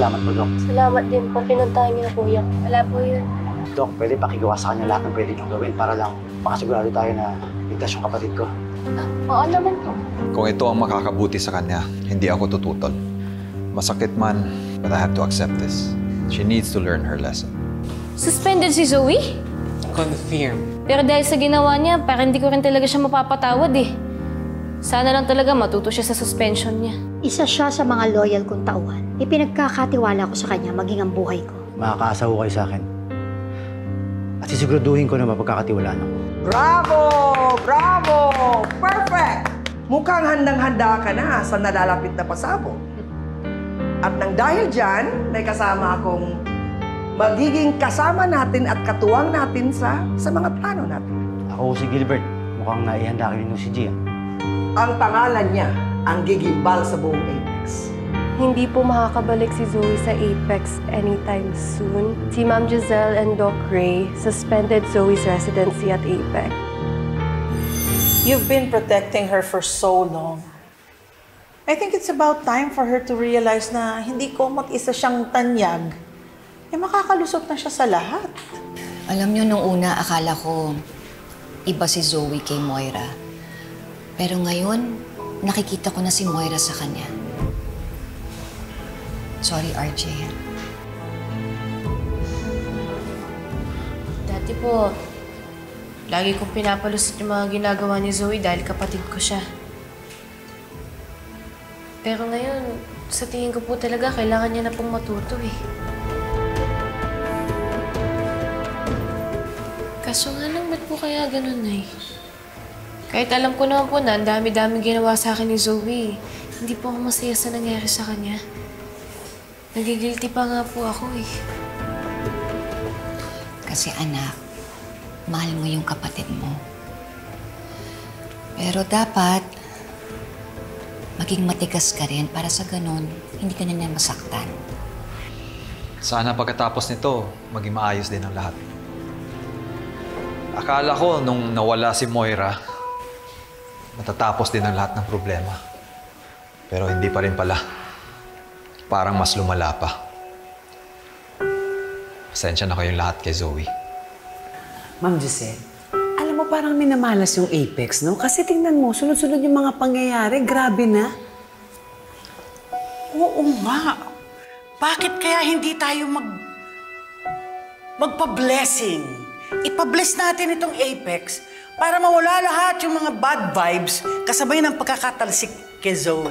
Salamat po, Dok. Salamat din po. Pinuntahan niyo na kuya. Wala po yun. Dok, pwede pakigawa sa kanya lahat ng pwede niyong gawin para lang makasigurado tayo na ligtas yung kapatid ko. Oo naman po. Kung ito ang makakabuti sa kanya, hindi ako tututol. Masakit man, but I have to accept this. She needs to learn her lesson. Suspended si Zoe? Confirm. Pero dahil sa ginawa niya, parang hindi ko rin talaga siya mapapatawad eh. Sana lang talaga matuto siya sa suspension niya. Isa siya sa mga loyal kong tauhan. Ipinagkakatiwala ko sa kanya maging ang buhay ko. Makakaasa ho kayo sa akin. At sisiguraduhin ko na mapagkakatiwalaan ako. Bravo! Bravo! Perfect! Mukhang handang-handa ka na sa nalalapit na pasabog. At nang dahil dyan, may kasama akong magiging kasama natin at katuwang natin sa mga plano natin. Ako si Gilbert. Mukhang naihanda kayo nung si Gia. Ang pangalan niya ang gigimbal sa buong Apex. Hindi po makakabalik si Zoe sa Apex anytime soon. Si Ma'am Giselle and Doc Ray suspended Zoe's residency at Apex. You've been protecting her for so long. I think it's about time for her to realize na hindi ko mag-isa siyang tanyag. Eh makakalusot na siya sa lahat. Alam niyo, nung una, akala ko iba si Zoe kay Moira. Pero ngayon, nakikita ko na si Moira sa kanya. Sorry, RJ. Dati po, lagi kong pinapalusot yung mga ginagawa ni Zoe dahil kapatid ko siya. Pero ngayon, sa tingin ko po talaga, kailangan niya na pong matuto eh. Kaso nga lang, ba't po kaya ganun eh? Kahit alam ko naman po na ang dami-dami ginawa sa akin ni Zoe, hindi po ako masaya sa nangyari sa kanya. Nagigilty pa nga po ako eh. Kasi anak, mahal mo yung kapatid mo. Pero dapat, maging matigas ka rin para sa ganun, hindi ka na niya masaktan. Sana pagkatapos nito, maging maayos din ang lahat. Akala ko nung nawala si Moira, matatapos din ang lahat ng problema. Pero hindi pa rin pala. Parang mas lumala pa. Pasensya na kayong lahat kay Zoe. Ma'am Giselle, alam mo parang minamalas yung Apex, no? Kasi tingnan mo, sunod-sunod yung mga pangyayari. Grabe na. Oo nga. Bakit kaya hindi tayo magpa-blessing? Ipa-bless natin itong Apex para mawala lahat yung mga bad vibes kasabay ng pagkakatalsik kay Zoe.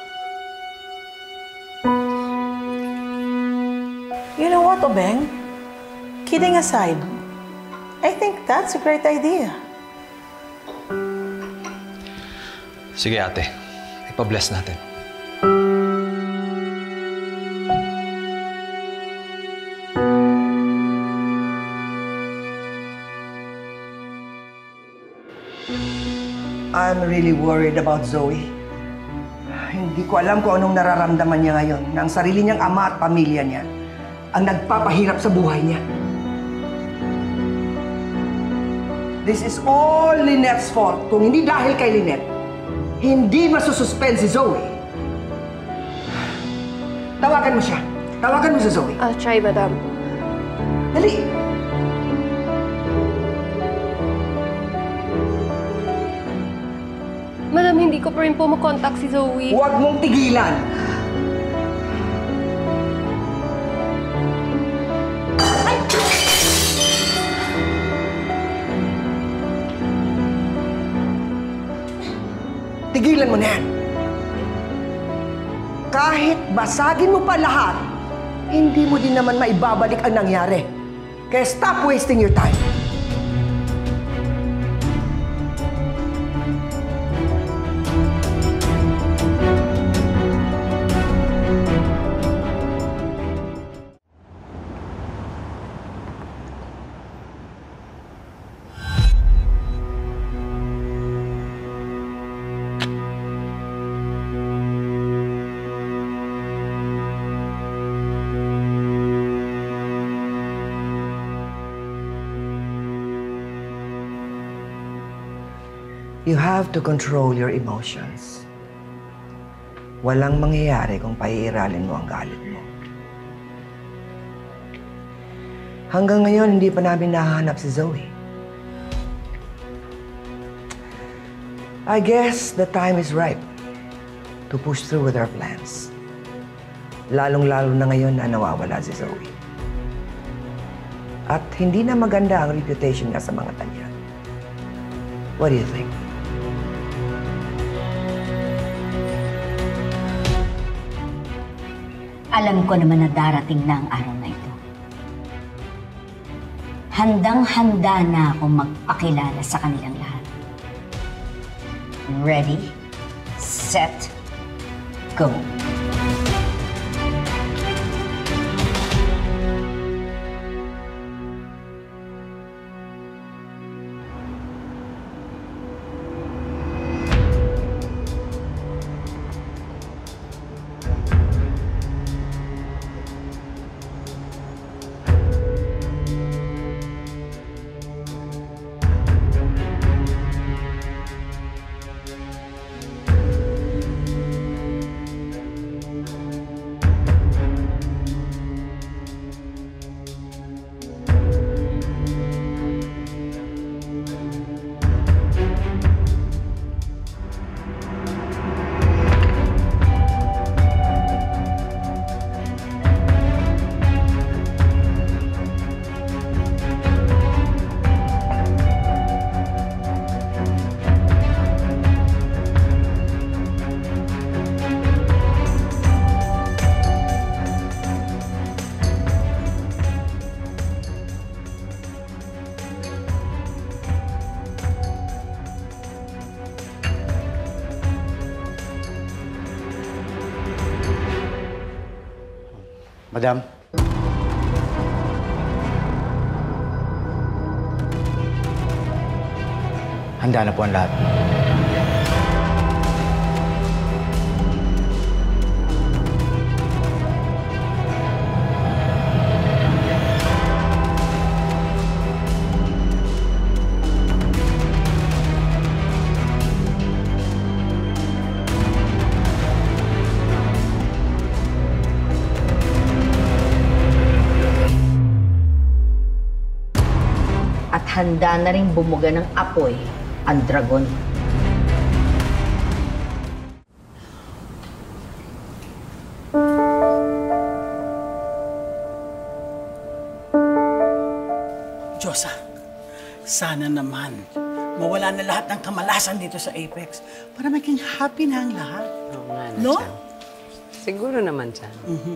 You know what, Obeng? Kidding aside, I think that's a great idea. Sige ate, ipa-bless natin. I'm really worried about Zoe. Hindi ko alam kung anong nararamdaman niya ngayon na ang sarili niyang ama at pamilya niya ang nagpapahirap sa buhay niya. This is all Lynette's fault. Kung hindi dahil kay Lynette, hindi masususpend si Zoe. Tawagan mo siya. Tawagan mo si Zoe. I'll try, Madam. Dali! Madam, hindi ko pa rin po makontak si Zoe. Huwag mong tigilan! Tigilan mo na yan. Kahit basagin mo pa lahat, hindi mo din naman maibabalik ang nangyari. Kaya stop wasting your time. You have to control your emotions. Walang mangyayari kung paiiralin mo ang galit mo. Hanggang ngayon, hindi pa namin nahahanap si Zoe. I guess the time is ripe to push through with our plans. Lalong-lalo na ngayon na nawawala si Zoe. At hindi na maganda ang reputation niya sa mga tanyag. What do you think? Alam ko naman na darating na ang araw na ito. Handang-handa na akong magpakilala sa kanilang lahat. Ready, set, go. Madam? Handa na po ang lahat. At handa na rin bumuga ng apoy ang dragon. Diyosa, sana naman mawala na lahat ng kamalasan dito sa Apex para maging happy na ang lahat. Oo nga na, No? Chan. Siguro naman, Chan.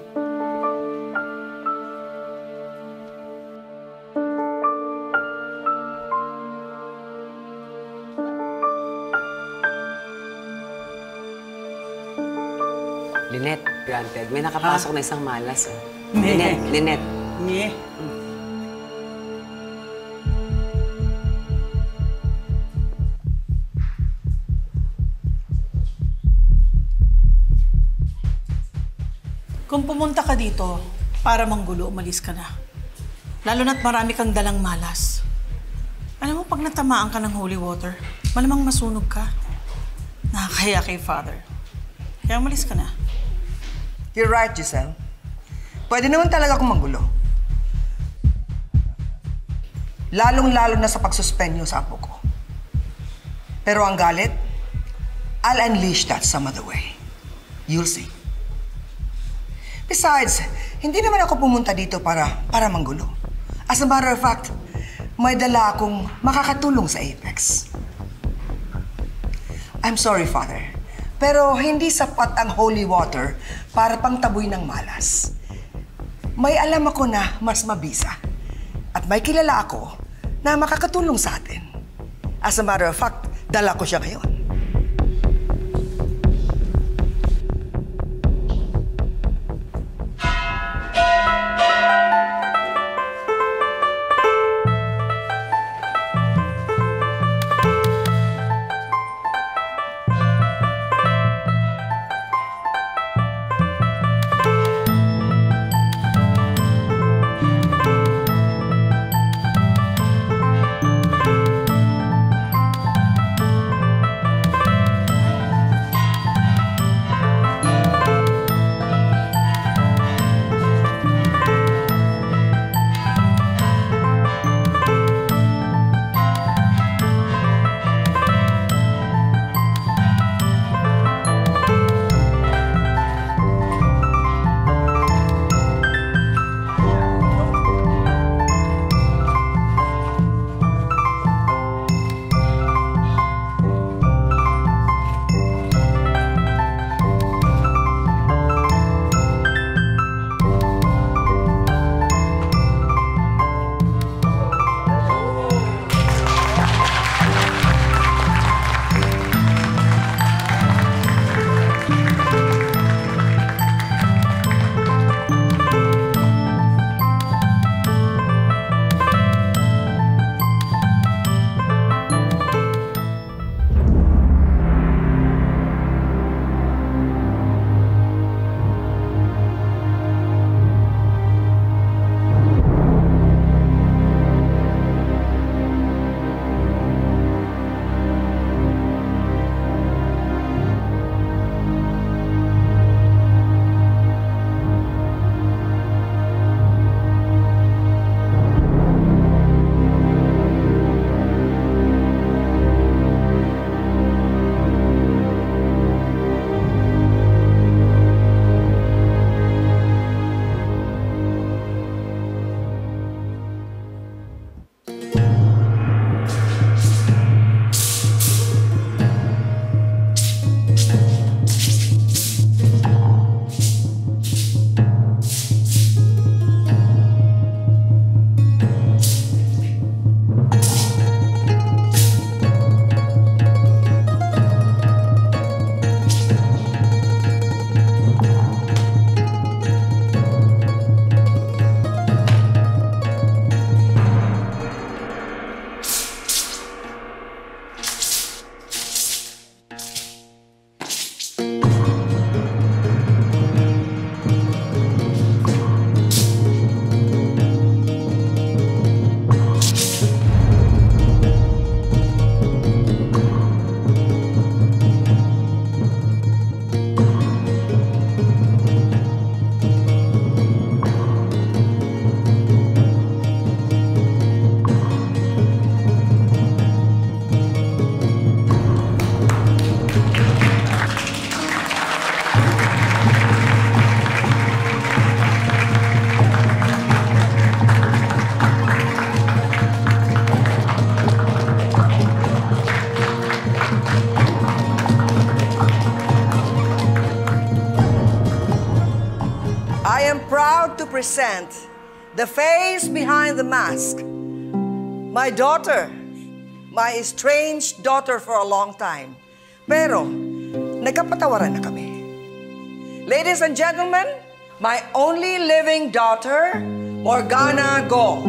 Lynette, granted. May nakapasok na isang malas. Oh. Ne. Lynette. Nye. Kung pumunta ka dito para manggulo, umalis ka na. Lalo na't marami kang dalang malas. Alam mo, pag natamaan ka ng holy water, malamang masunog ka. Nakakaya kay Father. Kaya umalis ka na. You're right, Giselle. Pwede naman talaga akong manggulo. Lalong-lalo na sa pagsuspenyo sa apo ko. Pero ang galit, I'll unleash that some other way. You'll see. Besides, hindi naman ako pumunta dito para manggulo. As a matter of fact, may dala akong makakatulong sa Apex. I'm sorry, Father. Pero hindi sapat ang holy water para pangtaboy ng malas. May alam ako na mas mabisa. At may kilala ako na makakatulong sa atin. As a matter of fact, dala ko siya ngayon. present the face behind the mask. My daughter, my estranged daughter for a long time. Pero, nagkapatawaran na kami. Ladies and gentlemen, my only living daughter, Morgana Go.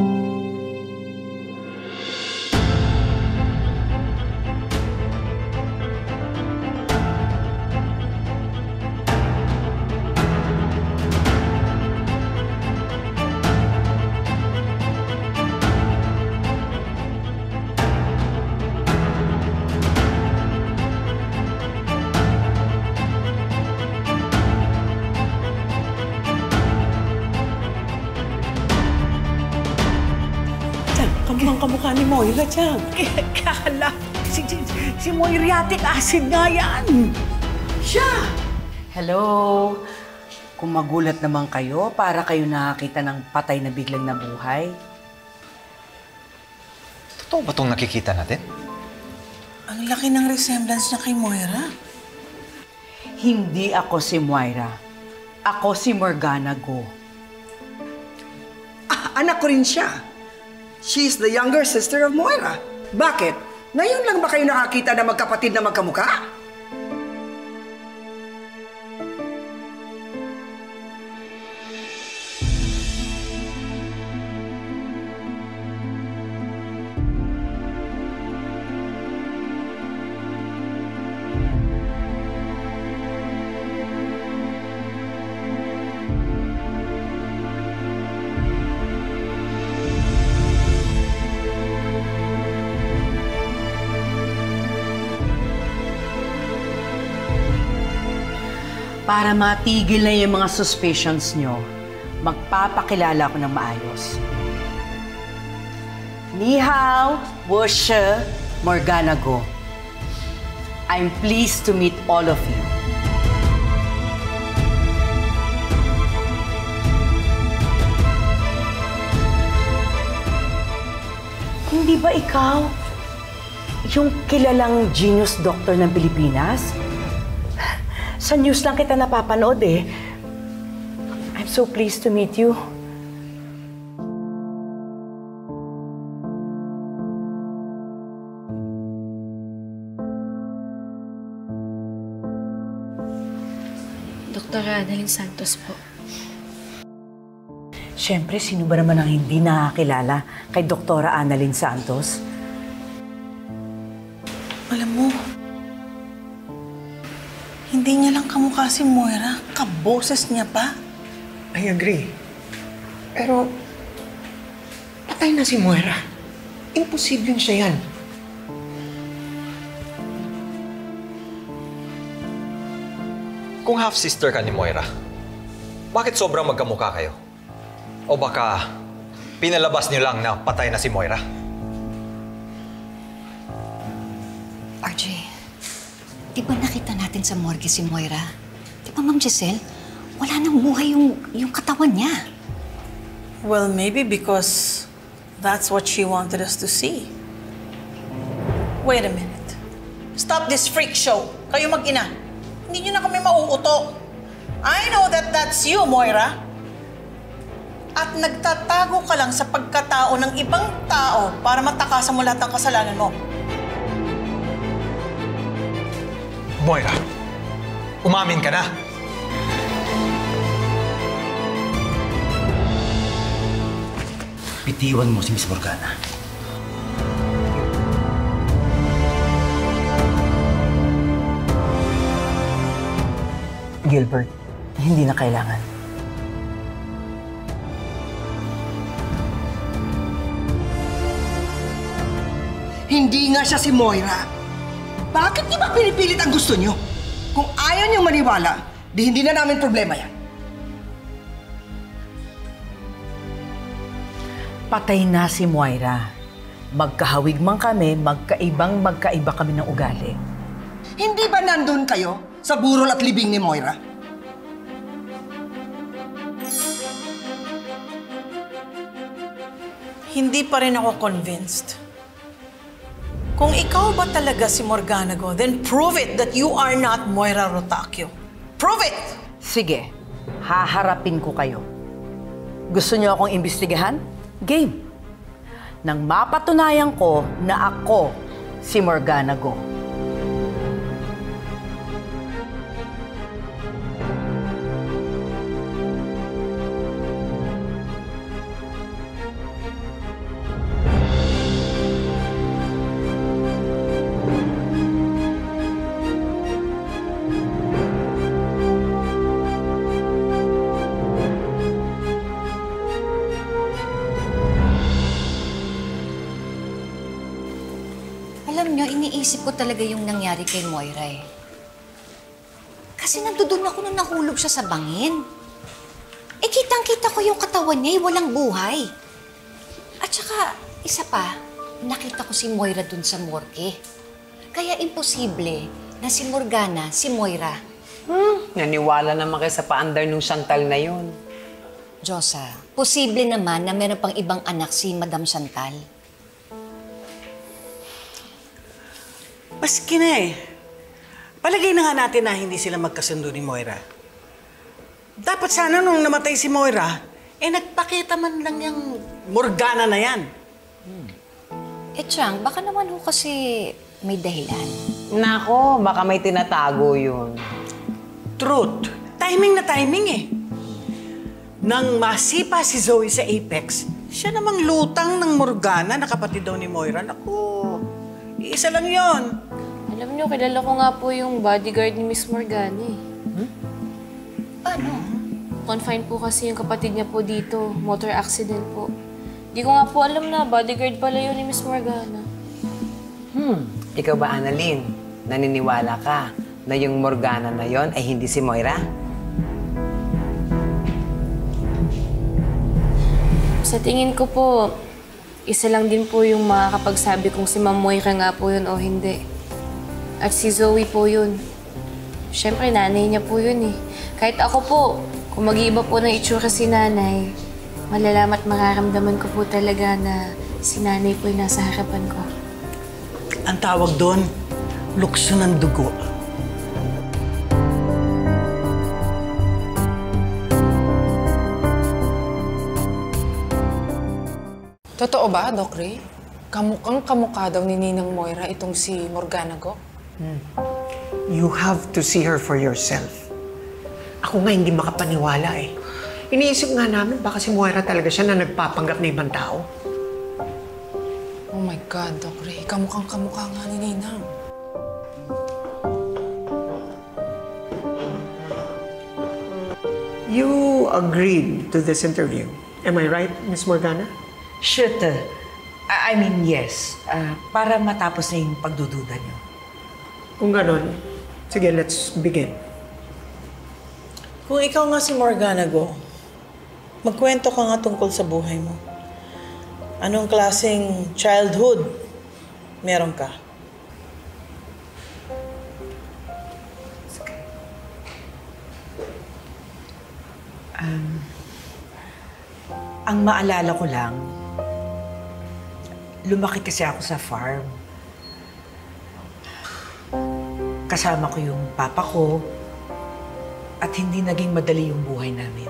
Kamukhang kamukha ni Moira, Chang. Kala, si Moiriatic acid nga yan. Siya! Hello? Kung magulat naman kayo, para kayo nakakita ng patay na biglang nabuhay. Totoo ba itong nakikita natin? Ang laki ng resemblance niya kay Moira. Hindi ako si Moira. Ako si Morgana Go. Anak ko rin siya. She's the younger sister of Moira. Bakit? Ngayon lang ba kayo nakakita na magkapatid na magkamukha? Para matigil na yung mga suspicions nyo, magpapakilala ko ng maayos. Ni hao, wo shi, Morgana Go. I'm pleased to meet all of you. Hindi ba ikaw yung kilalang genius doctor ng Pilipinas? Sa news lang kita napapanood eh. I'm so pleased to meet you. Dr. Annalyn Santos po. Siyempre, sino ba naman ang hindi nakakilala kay Dr. Annalyn Santos? Alam mo, hindi niya lang kamukha si Moira, kaboses niya pa. I agree. Pero, patay na si Moira. Imposibleng siya yan. Kung half-sister ka ni Moira, bakit sobrang magkamukha kayo? O baka pinalabas niyo lang na patay na si Moira? RJ, di ba nakita natin sa morgue si Moira? Di ba, Ma'am Giselle? Wala nang buhay yung katawan niya. Well, maybe because that's what she wanted us to see. Wait a minute. Stop this freak show. Kayo mag-ina. Hindi niyo na kami mauuto. I know that that's you, Moira. At nagtatago ka lang sa pagkatao ng ibang tao para matakasan mo lahat ng kasalanan mo. Moira, umamin ka na. Bitiwan mo si Miss Morgana. Gilbert, hindi na kailangan. Hindi nga siya si Moira. Bakit niyo ba pinipilit ang gusto niyo? Kung ayaw niyong maniwala, di hindi na namin problema yan. Patay na si Moira. Magkahawig man kami, magkaiba kami ng ugali. Hindi ba nandun kayo sa burol at libing ni Moira? Hindi pa rin ako convinced. Kung ikaw ba talaga si Morgana Go, then prove it that you are not Moira Rotacio. Prove it! Sige, haharapin ko kayo. Gusto niyo akong imbestigahan? Game. Nang mapatunayan ko na ako si Morgana Go. Alam nyo, iniisip ko talaga yung nangyari kay Moira eh. Kasi nandoon ako nung nahulog siya sa bangin. Eh, kitang-kita ko yung katawan niya, walang buhay. At saka, isa pa, nakita ko si Moira dun sa morgue. Kaya imposible na si Morgana, si Moira. Naniwala naman kayo sa paandar nung Chantal na yun. Diyosa, posible naman na meron pang ibang anak si Madam Chantal. Maski na eh. Palagay na nga natin na hindi sila magkasundo ni Moira. Dapat sana nung namatay si Moira, nagpakita man lang yung Morgana na yan. Chang, baka naman ho kasi may dahilan. Nako, baka may tinatago yun. Truth. Timing na timing eh. Nang masipa si Zoe sa Apex, siya namang lutang ng Morgana na kapatid daw ni Moira. Naku, isa lang yon. Alam niyo, kilala ko nga po yung bodyguard ni Miss Morgana eh. Paano? Confined po kasi yung kapatid niya po dito. Motor accident po. Di ko nga po alam na bodyguard pala yun ni Miss Morgana. Ikaw ba, Annalyn? Naniniwala ka na yung Morgana na yon ay hindi si Moira? Sa tingin ko po, isa lang din po yung makakapagsabi kung si Ma'am Moira nga po yun o hindi. At si Zoe po yun. Siyempre, nanay niya po yun eh. Kahit ako po, kung mag-iiba po ng itsura si nanay, malalaman at mararamdaman ko po talaga na si nanay po yung nasa harapan ko. Ang tawag doon, lukso ng dugo. Totoo ba, Doc Ray? Kamukhang kamukha daw ni Ninang Moira itong si Morgana Go? You have to see her for yourself. Ako nga hindi makapaniwala eh. Iniisip nga namin baka si Moira talaga siya na nagpapanggap na ibang tao. Oh my God, Doc Ray. Kamukhang kamukha nga ni Ninang. You agreed to this interview. Am I right, Miss Morgana? Shoot. I mean, yes. Para matapos na yung pagdududa niyo. Kung ganon, sige, let's begin. Kung ikaw nga si Morgana Go, magkwento ka nga tungkol sa buhay mo. Anong klaseng childhood meron ka? Ang maalala ko lang, lumaki kasi ako sa farm. Kasama ko yung papa ko at hindi naging madali yung buhay namin.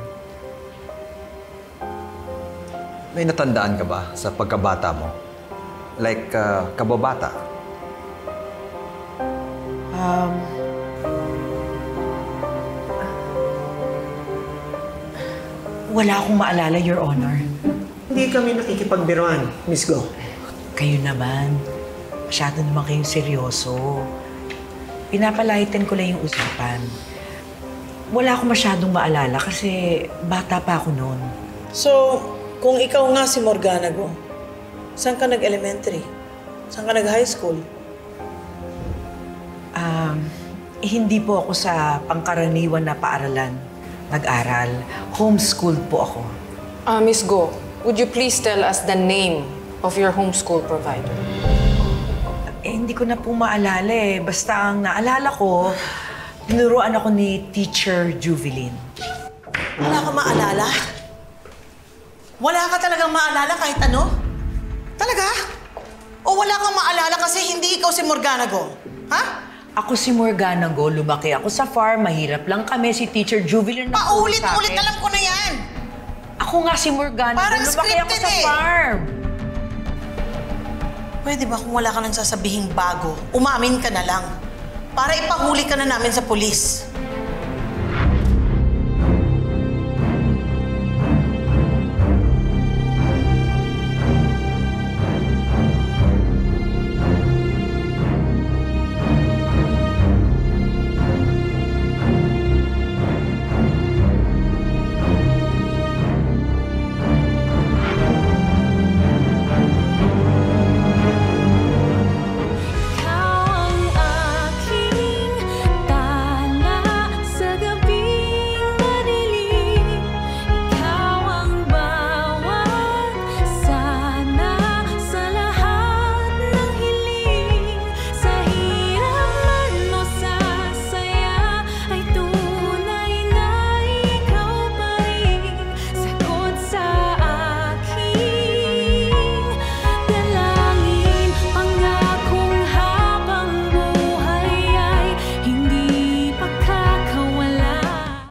May natandaan ka ba sa pagkabata mo? Like, kababata? Wala akong maalala, Your Honor. Hindi kami nakikipagbiruan, Miss Go. Kayo naman. Masyado naman kayong seryoso. Pinapalahitin ko lang yung usapan. Wala akong masyadong maalala kasi bata pa ako noon. So, kung ikaw nga si Morgana Go, saan ka nag-elementary? Saan ka nag-high school? Hindi po ako sa pangkaraniwan na paaralan nag-aral. Homeschooled po ako. Miss Go, would you please tell us the name of your homeschool provider? Hindi ko na po maalala eh. Basta ang naalala ko, tinuruan ako ni Teacher Juvelin. Wala ka maalala? Wala ka talagang maalala kahit ano? Talaga? O wala kang maalala kasi hindi ikaw si Morgana Go? Ha? Ako si Morgana Go, lumaki ako sa farm, mahirap lang kami, si Teacher Juvelin na paulit-ulit, alam ko na yan! Ako nga si Morgana. Parang Lumaki ako scripted sa eh. farm. Pwede ba kung wala ka nang sasabihing bago, umamin ka na lang? Para ipahuli ka na namin sa pulis.